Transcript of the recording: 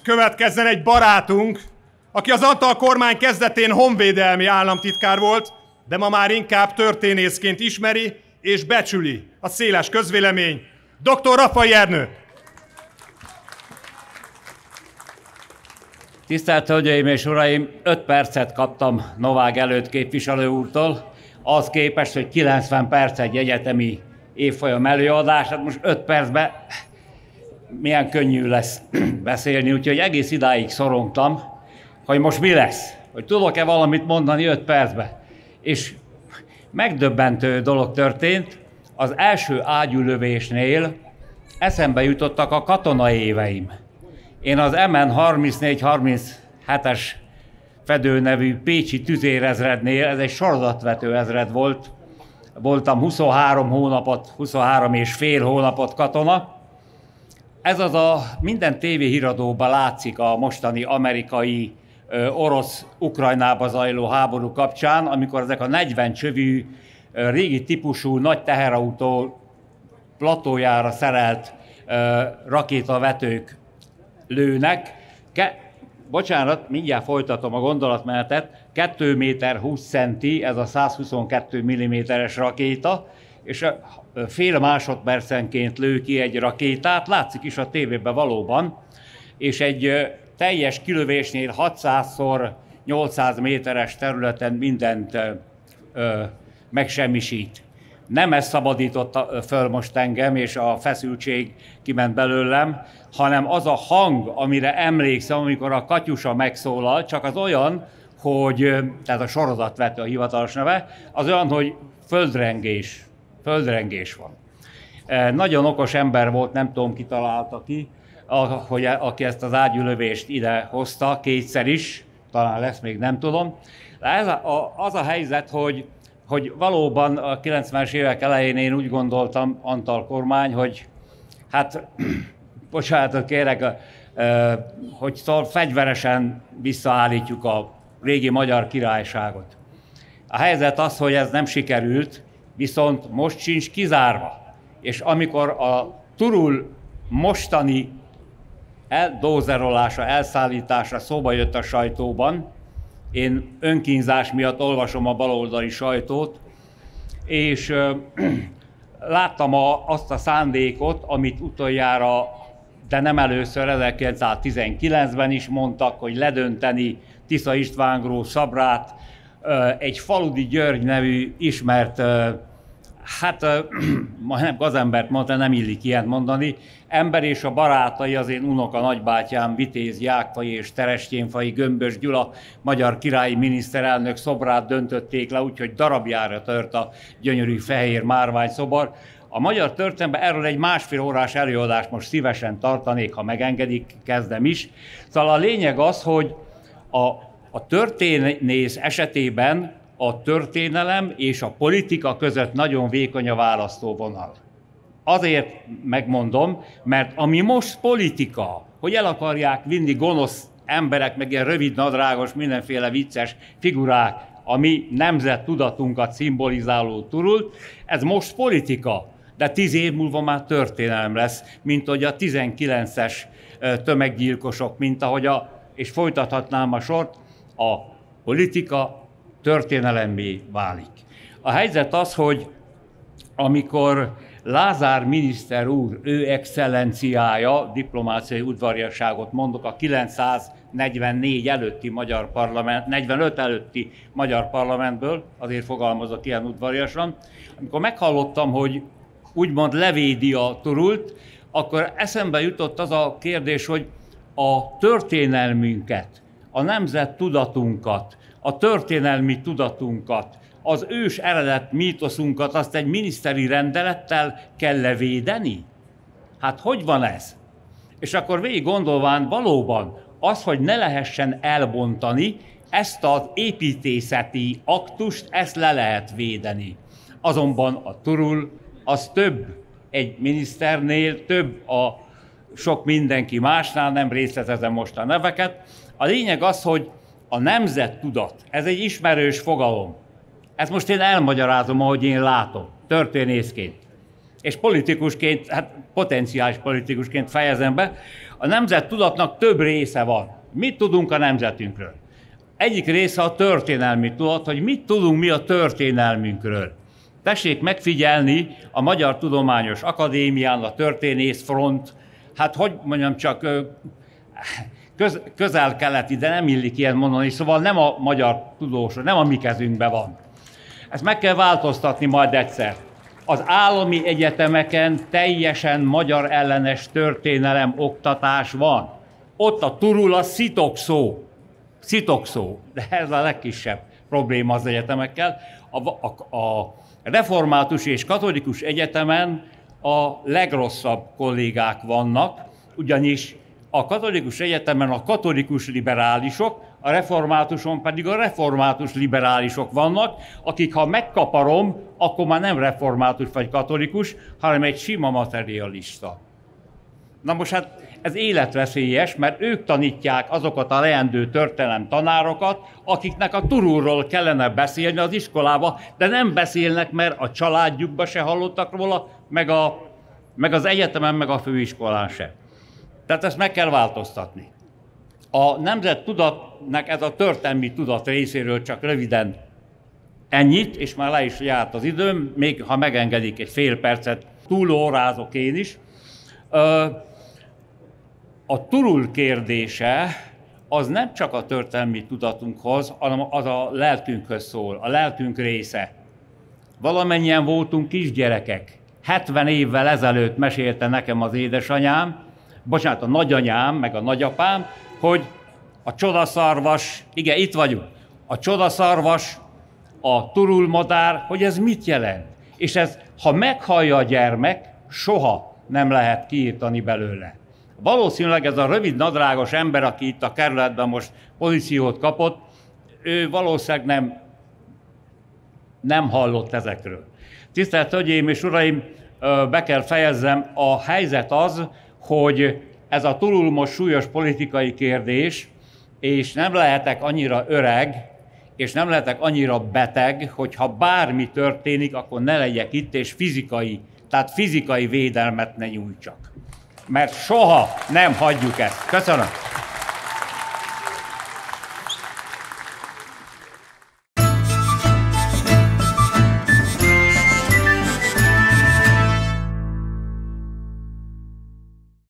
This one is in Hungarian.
következzen egy barátunk, aki az Antall kormány kezdetén honvédelmi államtitkár volt, de ma már inkább történészként ismeri és becsüli a széles közvélemény, dr. Rafai Ernő. Tisztelt Hölgyeim és Uraim, 5 percet kaptam Novág előtt képviselő úrtól, az képest, hogy 90 perc egy egyetemi évfolyam előadás, hát most 5 percben milyen könnyű lesz beszélni, úgyhogy egész idáig szorongtam, hogy most mi lesz, hogy tudok-e valamit mondani 5 percben. És megdöbbentő dolog történt, az első ágyúlövésnél eszembe jutottak a katonai éveim. Én az MN 34-37-es fedő nevű pécsi tüzérezrednél, ez egy sorozatvető ezred volt, voltam 23 és fél hónapot katona. Ez az a minden tévéhíradóban látszik a mostani amerikai orosz-Ukrajnába zajló háború kapcsán, amikor ezek a 40 csövű régi típusú nagy teherautó platójára szerelt rakétavetők lőnek. Bocsánat, mindjárt folytatom a gondolatmenetet. 2 méter 20 centi, ez a 122 mm-es rakéta, és fél másodpercenként lő ki egy rakétát, látszik is a tévében valóban, és egy teljes kilövésnél 600x800 méteres területen mindent megsemmisít. Nem ez szabadította föl most engem, és a feszültség kiment belőlem, hanem az a hang, amire emlékszem, amikor a Katyusa megszólal, csak az olyan, hogy, tehát a sorozatvető a hivatalos neve, az olyan, hogy földrengés van. Nagyon okos ember volt, nem tudom, ki találta ki, aki ezt az ágyúlövést ide hozta, kétszer is, talán lesz még, nem tudom. De az a helyzet, hogy valóban a 90-es évek elején én úgy gondoltam, Antall kormány, hogy hát, bocsánatot kérek, hogy fegyveresen visszaállítjuk a régi Magyar Királyságot. A helyzet az, hogy ez nem sikerült, viszont most sincs kizárva. És amikor a Turul mostani eldózerolása, elszállítása szóba jött a sajtóban, én önkínzás miatt olvasom a baloldali sajtót, és láttam azt a szándékot, amit utoljára, de nem először, 1919-ben is mondtak, hogy ledönteni Tisza István gróf Szabrát, egy Faludi György nevű ismert, majdnem gazembert mondta, nem illik ilyet mondani, ember és a barátai, az én unoka nagybátyám, Vitéz Jákfai és Terestjénfai Gömbös Gyula, magyar királyi miniszterelnök szobrát döntötték le, úgyhogy darabjára tört a gyönyörű fehér márvány szobor. A magyar történelemben erről egy 1,5 órás előadást most szívesen tartanék, ha megengedik, kezdem is. Szóval a lényeg az, hogy a történész esetében a történelem és a politika között nagyon vékony a választóvonal. Azért megmondom, mert ami most politika, hogy el akarják vinni gonosz emberek, meg ilyen rövidnadrágos, mindenféle vicces figurák, a mi nemzettudatunkat szimbolizáló Turult, ez most politika, de 10 év múlva már történelem lesz, mint hogy a 19-es tömeggyilkosok, mint ahogy és folytathatnám a sort, a politika történelemmé válik. A helyzet az, hogy amikor Lázár miniszter úr, ő excellenciája, diplomáciai udvariasságot mondok, a 944 előtti magyar parlament, 45 előtti magyar parlamentből, azért fogalmazok ilyen udvariasan, amikor meghallottam, hogy úgymond levédi a Turult, akkor eszembe jutott az a kérdés, hogy a történelmünket, a nemzettudatunkat, a történelmi tudatunkat, az ős eredet mítoszunkat, azt egy miniszteri rendelettel kell levédeni? Hát hogy van ez? És akkor végig gondolván valóban az, hogy ne lehessen elbontani, ezt az építészeti aktust, ezt le lehet védeni. Azonban a Turul az több egy miniszternél, több a sok mindenki másnál, nem részletezem most a neveket. A lényeg az, hogy a nemzettudat, ez egy ismerős fogalom. Ezt most én elmagyarázom, ahogy én látom, történészként. és politikusként, hát potenciális politikusként fejezem be, a nemzettudatnak több része van. Mit tudunk a nemzetünkről? Egyik része a történelmi tudat, hogy mit tudunk mi a történelmünkről. Tessék megfigyelni a Magyar Tudományos Akadémián, a Történészfront, hát hogy mondjam csak közel-keleti, de nem illik ilyen mondani, szóval nem a magyar tudósok, nem a mi kezünkben van. Ezt meg kell változtatni majd egyszer. Az állami egyetemeken teljesen magyar ellenes történelem oktatás van. Ott a turul a szitokszó, de ez a legkisebb probléma az egyetemekkel. A református és katolikus egyetemen a legrosszabb kollégák vannak, ugyanis a katolikus egyetemen a katolikus liberálisok, a reformátuson pedig a református liberálisok vannak, akik ha megkaparom, akkor már nem református vagy katolikus, hanem egy sima materialista. Na most hát ez életveszélyes, mert ők tanítják azokat a leendő történelem tanárokat, akiknek a turulról kellene beszélni az iskolába, de nem beszélnek, mert a családjukba se hallottak róla, meg az egyetemen, meg a főiskolán se. Tehát ezt meg kell változtatni. A nemzettudatnak ez a történelmi tudat részéről csak röviden ennyit, és már le is járt az időm, még ha megengedik egy fél percet, túlórázok én is. A turul kérdése az nem csak a történelmi tudatunkhoz, hanem az a lelkünkhöz szól, a lelkünk része. Valamennyien voltunk kisgyerekek. 70 évvel ezelőtt mesélte nekem az édesanyám, a nagyanyám, meg a nagyapám, hogy a csodaszarvas, igen, itt vagyunk, a csodaszarvas, a turulmadár, hogy ez mit jelent. És ez, ha meghallja a gyermek, soha nem lehet kiírtani belőle. Valószínűleg ez a rövid nadrágos ember, aki itt a kerületben most pozíciót kapott, ő valószínűleg nem hallott ezekről. Tisztelt Hölgyeim és Uraim, be kell fejezzem, a helyzet az, hogy ez a turul most súlyos politikai kérdés, és nem lehetek annyira öreg, és nem lehetek annyira beteg, hogy ha bármi történik, akkor ne legyek itt, és fizikai védelmet ne nyújtsak. Mert soha nem hagyjuk ezt. Köszönöm.